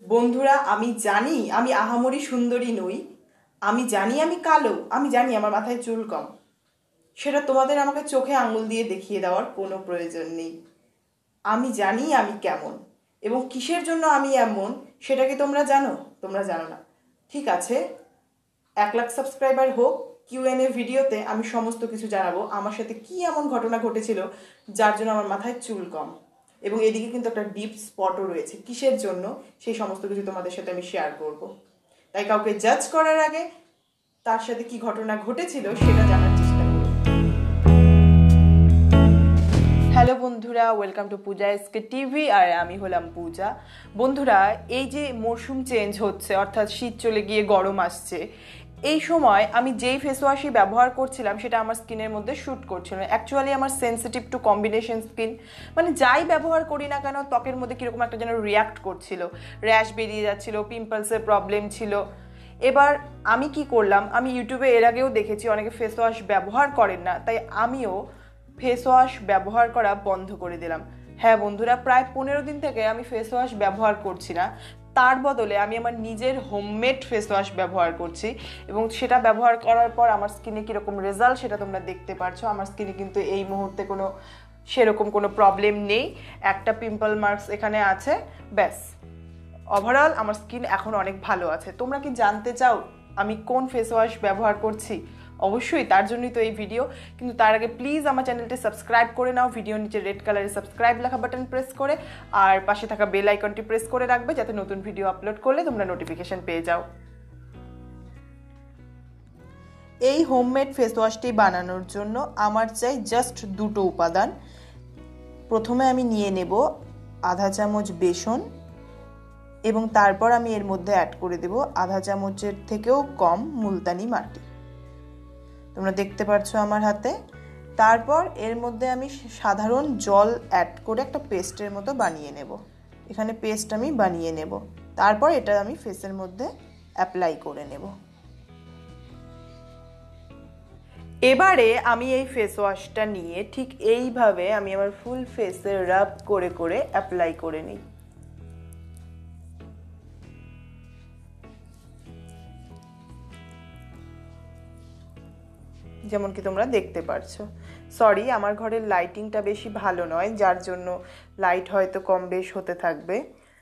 বন্ধুরা, আমি জানি আমি আহামরি সুন্দরী নই। আমি জানি আমি কালো। আমি জানি আমার মাথায় চুল কম। সেটা তোমাদের আমাকে চোখে আঙুল দিয়ে দেখিয়ে দেওয়ার কোনো প্রয়োজন নেই। আমি জানি আমি কেমন এবং কিসের জন্য আমি এমন, সেটা কি তোমরা জানো? তোমরা জানো না। ঠিক আছে, 1 লাখ সাবস্ক্রাইবার হোক, Q&A ভিডিওতে আমি সমস্ত কিছু জানাবো আমার সাথে কি এমন ঘটনা ঘটেছিল যার জন্য আমার মাথায় চুল কম। এবং এদিকে কিন্তু একটা ডিপ স্পটও রয়েছে, কিসের জন্য সেই সমস্ত কিছু তোমাদের সাথে আমি শেয়ার করব। তাই কাউকে জাজ করার আগে তার সাথে কি ঘটনা ঘটেছিল সেটা জানার চেষ্টা করো। হ্যালো বন্ধুরা, welcome to Puja SK TV, আর আমি হলাম পূজা। বন্ধুরা, এই যে মরশুম চেঞ্জ হচ্ছে, অর্থাৎ শীত চলে গিয়ে গরম আসছে, এই সময় আমি যেই ফেস ওয়াশই ব্যবহার করছিলাম সেটা আমার স্কিনের মধ্যে শ্যুট করছিল না। অ্যাকচুয়ালি আমার সেন্সিটিভ টু কম্বিনেশন স্কিন, মানে যাই ব্যবহার করি না কেন ত্বকের মধ্যে কীরকম একটা যেন রিয়াক্ট করছিল, র্যাশ বেরিয়ে যাচ্ছিল, পিম্পলসের প্রবলেম ছিল। এবার আমি কি করলাম, আমি ইউটিউবে এর আগেও দেখেছি অনেকে ফেস ওয়াশ ব্যবহার করেন না, তাই আমিও ফেস ওয়াশ ব্যবহার করা বন্ধ করে দিলাম। হ্যাঁ বন্ধুরা, প্রায় 15 দিন থেকে আমি ফেস ওয়াশ ব্যবহার করছি না। তার বদলে আমি আমার নিজের হোমমেড ফেস ওয়াশ ব্যবহার করছি এবং সেটা ব্যবহার করার পর আমার স্কিনে কীরকম রেজাল্ট সেটা তোমরা দেখতে পারছো। আমার স্কিনে কিন্তু এই মুহূর্তে সেরকম কোনো প্রবলেম নেই। একটা পিম্পল মার্কস এখানে আছে, ব্যাস। ওভারঅল আমার স্কিন এখন অনেক ভালো আছে। তোমরা কি জানতে চাও আমি কোন ফেস ওয়াশ ব্যবহার করছি? অবশ্যই, তার জন্যই তো এই ভিডিও। কিন্তু তার আগে প্লিজ আমার চ্যানেলটি সাবস্ক্রাইব করে নাও, ভিডিও নিচে রেড কালারের সাবস্ক্রাইব লেখা বাটন প্রেস করে, আর পাশে থাকা বেল আইকনটি প্রেস করে রাখবে যাতে নতুন ভিডিও আপলোড করলে তোমরা নোটিফিকেশন পেয়ে যাও। এই হোমমেড ফেস ওয়াশটি বানানোর জন্য আমার চাই জাস্ট দুটো উপাদান। প্রথমে আমি নিয়ে নেব আধা চামচ বেসন এবং তারপর আমি এর মধ্যে অ্যাড করে দেব আধা চামচের থেকেও কম মুলতানি মাটি। তোমরা দেখতে পাচ্ছ আমার হাতে। তারপর এর মধ্যে আমি সাধারণ জল অ্যাড করে একটা পেস্টের মতো বানিয়ে নেব। এখানে পেস্ট আমি বানিয়ে নেব। তারপর এটা আমি ফেসের মধ্যে অ্যাপ্লাই করে নেব। এবারে আমি এই ফেস ওয়াশটা নিয়ে ঠিক এইভাবে আমি আমার ফুল ফেসে রাব করে করে অ্যাপ্লাই করে নিই। যেমন কি তোমরা দেখতে পারছো। সরি, আমার ঘরের লাইটিংটা বেশি ভালো নয়, যার জন্য লাইট হয়তো কম বেশ হতে থাকবে।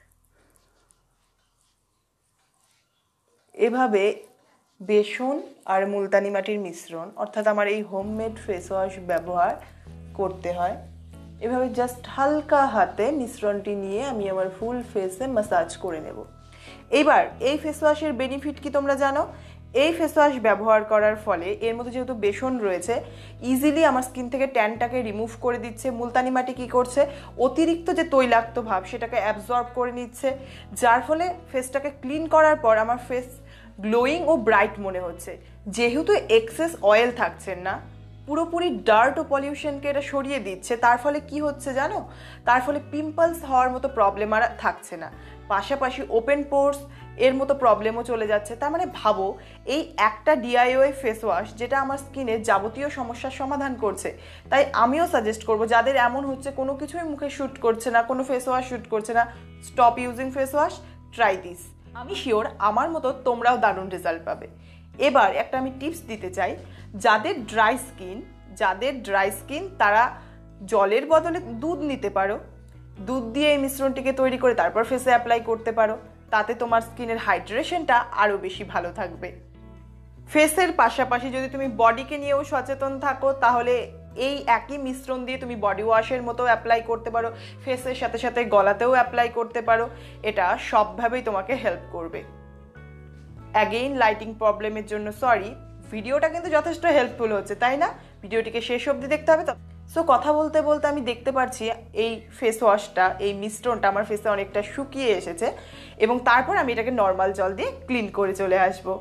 এভাবে বেসন আর মুলতানি মাটির মিশ্রণ, অর্থাৎ আমার এই হোমমেড ফেস ওয়াশ ব্যবহার করতে হয়। এভাবে জাস্ট হালকা হাতে মিশ্রণটি নিয়ে আমি আমার ফুল ফেসে ম্যাসাজ করে নেব। এইবার এই ফেস ওয়াশের বেনিফিট কি তোমরা জানো? এই ফেস ওয়াশ ব্যবহার করার ফলে এর মধ্যে যেহেতু বেসন রয়েছে, ইজিলি আমার স্কিন থেকে ট্যানটাকে রিমুভ করে দিচ্ছে। মুলতানি মাটি কি করছে, অতিরিক্ত যে তৈলাক্ত ভাব সেটাকে অ্যাবজর্ব করে নিচ্ছে, যার ফলে ফেসটাকে ক্লিন করার পর আমার ফেস গ্লোয়িং ও ব্রাইট মনে হচ্ছে। যেহেতু এক্সেস অয়েল থাকছে না, পুরোপুরি ডার্ট ও পলিউশনকে এটা সরিয়ে দিচ্ছে, তার ফলে কি হচ্ছে জানো? তার ফলে পিম্পলস হওয়ার মতো প্রবলেম আর থাকছে না। পাশাপাশি ওপেন পোর্স এর মতো প্রবলেমও চলে যাচ্ছে। তার মানে ভাবো, এই একটা ডিআইওয়াই ফেস ওয়াশ যেটা আমার স্কিনের যাবতীয় সমস্যার সমাধান করছে। তাই আমিও সাজেস্ট করব যাদের এমন হচ্ছে কোনো কিছুই মুখে শ্যুট করছে না, কোনো ফেস ওয়াশ শ্যুট করছে না, stop using face wash, try this. আমি শিওর আমার মতো তোমরাও দারুণ রেজাল্ট পাবে। এবার একটা আমি টিপস দিতে চাই, যাদের ড্রাই স্কিন তারা জলের বদলে দুধ নিতে পারো। দুধ দিয়ে এই মিশ্রণটিকে তৈরি করে তারপর ফেসে অ্যাপ্লাই করতে পারো। তাতে তোমার স্কিনের হাইড্রেশনটা আরও বেশি ভালো থাকবে। ফেসের পাশাপাশি যদি তুমি বডিকে নিয়েও সচেতন থাকো, তাহলে এই একই মিশ্রণ দিয়ে তুমি বডি ওয়াশের মতো অ্যাপ্লাই করতে পারো, ফেসের সাথে সাথে গলাতেও অ্যাপ্লাই করতে পারো। এটা সবভাবেই তোমাকে হেল্প করবে। অ্যাগেইন লাইটিং প্রবলেমের জন্য সরি। ভিডিওটা কিন্তু যথেষ্ট হেল্পফুল হচ্ছে, তাই না? ভিডিওটিকে শেষ অবধি দেখতে হবে তো। সো কথা বলতে বলতে আমি দেখতে পাচ্ছি এই ফেস ওয়াশটা, এই মিশ্রণটা আমার ফেসে অনেকটা শুকিয়ে এসেছে এবং তারপর আমি এটাকে নর্মাল জল দিয়ে ক্লিন করে চলে আসবো।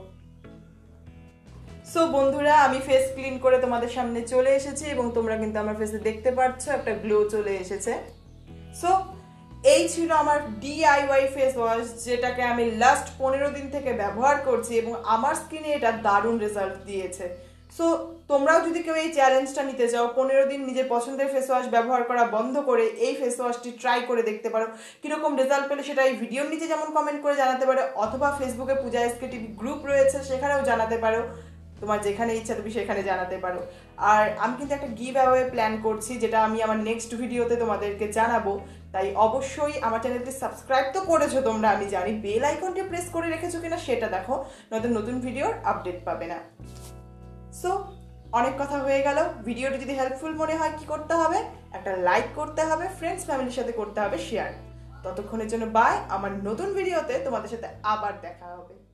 সো বন্ধুরা, আমি ফেস ক্লিন করে তোমাদের সামনে চলে এসেছি এবং তোমরা কিন্তু আমার ফেসে দেখতে পাচ্ছ একটা গ্লো চলে এসেছে। সো এই ছিল আমার ডিআইওয়াই ফেস ওয়াশ, যেটাকে আমি লাস্ট 15 দিন থেকে ব্যবহার করছি এবং আমার স্কিনে এটা দারুণ রেজাল্ট দিয়েছে। সো তোমরাও যদি কেউ এই চ্যালেঞ্জটা নিতে চাও, 15 দিন নিজের পছন্দের ফেস ওয়াশ ব্যবহার করা বন্ধ করে এই ফেস ওয়াশটি ট্রাই করে দেখতে পারো। কীরকম রেজাল্ট পেলে সেটা এই ভিডিওর নিচে যেমন কমেন্ট করে জানাতে পারো, অথবা ফেসবুকে পূজা এসকে টিভি গ্রুপ রয়েছে সেখানেও জানাতে পারো। তোমার যেখানে ইচ্ছা তুমি সেখানে জানাতে পারো। আর আমি কিন্তু একটা গিভ অ্যাওয়ে প্ল্যান করছি, যেটা আমি আমার নেক্সট ভিডিওতে তোমাদেরকে জানাবো। তাই অবশ্যই আমার চ্যানেলটি সাবস্ক্রাইব তো করেছো তোমরা, আমি জানি, বেল আইকনটি প্রেস করে রেখেছো কিনা সেটা দেখো, নয়তো নতুন ভিডিওর আপডেট পাবে না। সো অনেক কথা হয়ে গেল। ভিডিওটি যদি হেল্পফুল মনে হয় কি করতে হবে? একটা লাইক করতে হবে, ফ্রেন্ডস ফ্যামিলির সাথে করতে হবে শেয়ার। ততক্ষণের জন্য বাই। আমার নতুন ভিডিওতে তোমাদের সাথে আবার দেখা হবে।